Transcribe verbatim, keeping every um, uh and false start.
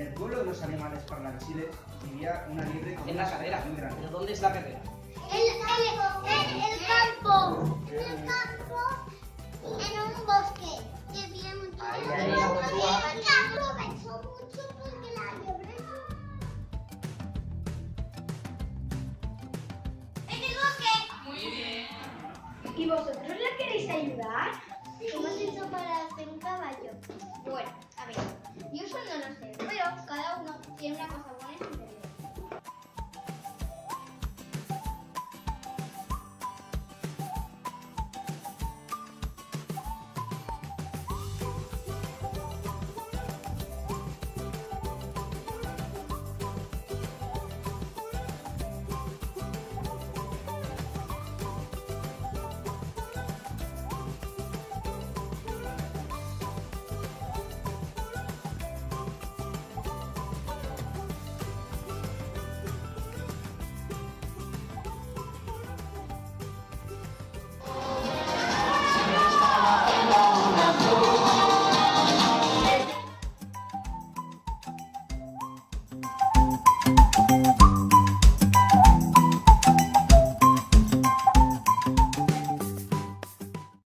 En el pueblo de los animales parlanchiles vivía una liebre con En una la cadera. muy grande. ¿Pero dónde es la cadera? El, el, el, el campo. En el campo, en un bosque. Que había mucho. Ahí, Y ahí, luego ahí. se aprovechó mucho porque la liebre. En el bosque. Muy bien. ¿Y vosotros la queréis ayudar? ¿Cómo has hecho para hacer un caballo? Bueno, a ver, yo eso no lo sé, pero cada uno tiene una cosa